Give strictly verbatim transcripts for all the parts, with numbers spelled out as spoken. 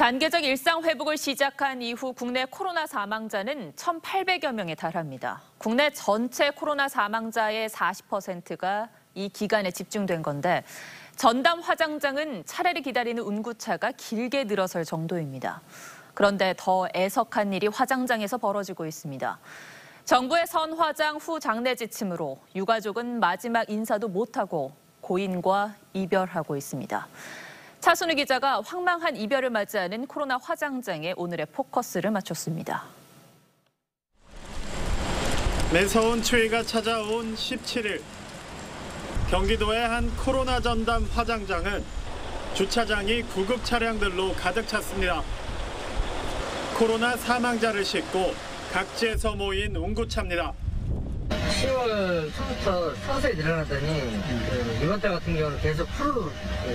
단계적 일상 회복을 시작한 이후 국내 코로나 사망자는 천팔백여 명에 달합니다. 국내 전체 코로나 사망자의 사십 퍼센트가 이 기간에 집중된 건데 전담 화장장은 차례를 기다리는 운구차가 길게 늘어설 정도입니다. 그런데 더 애석한 일이 화장장에서 벌어지고 있습니다. 정부의 선화장 후 장례 지침으로 유가족은 마지막 인사도 못하고 고인과 이별하고 있습니다. 차순우 기자가 황망한 이별을 맞이하는 코로나 화장장에 오늘의 포커스를 맞췄습니다. 매서운 추위가 찾아온 십칠 일. 경기도의 한 코로나 전담 화장장은 주차장이 구급 차량들로 가득 찼습니다. 코로나 사망자를 싣고 각지에서 모인 운구차입니다. 시월 초부터 서서히 늘어나더니 이번 달 같은 경우는 계속 풀로.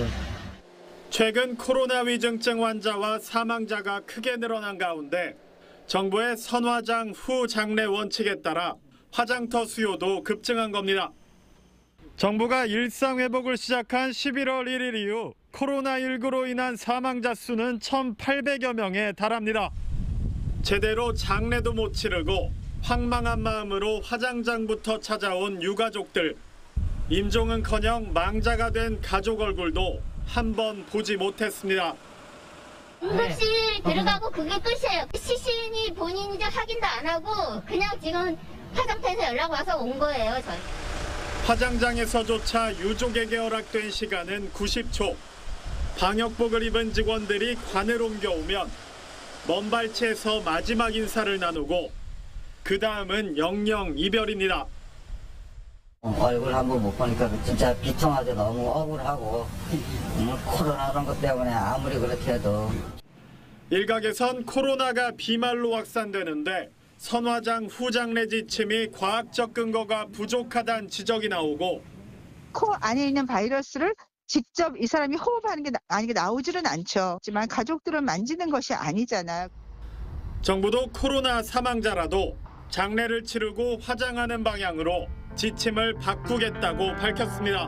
최근 코로나 위중증 환자와 사망자가 크게 늘어난 가운데 정부의 선화장 후 장례 원칙에 따라 화장터 수요도 급증한 겁니다. 정부가 일상 회복을 시작한 십일월 일일 이후 코로나십구로 인한 사망자 수는 천팔백여 명에 달합니다. 제대로 장례도 못 치르고 황망한 마음으로 화장장부터 찾아온 유가족들. 임종은커녕 망자가 된 가족 얼굴도 한 번 보지 못했습니다. 응급실 들어가고 그게 끝이에요. 시신이 본인이 이제 확인도 안 하고 그냥 지금 화장터에서 연락 와서 온 거예요. 저. 화장장에서조차 유족에게 허락된 시간은 구십 초. 방역복을 입은 직원들이 관을 옮겨오면 먼 발치에서 마지막 인사를 나누고 그 다음은 영영 이별입니다. 얼굴 한번 못 보니까 진짜 비통하게 너무 억울하고 코로나 그런 것 때문에 아무리 그렇게 해도. 일각에선 코로나가 비말로 확산되는데 선화장 후 장례 지침이 과학적 근거가 부족하다는 지적이 나오고 코 안에 있는 바이러스를 직접 이 사람이 호흡하는 게 아니게 나오지는 않죠. 하지만 가족들은 만지는 것이 아니잖아요. 정부도 코로나 사망자라도 장례를 치르고 화장하는 방향으로 지침을 바꾸겠다고 밝혔습니다.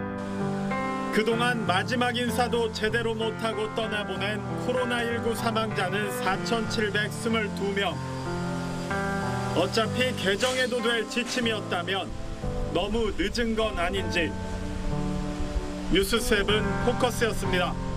그동안 마지막 인사도 제대로 못하고 떠나보낸 코로나십구 사망자는 사천칠백이십이 명. 어차피 개정해도 될 지침이었다면 너무 늦은 건 아닌지. 뉴스세븐 포커스였습니다.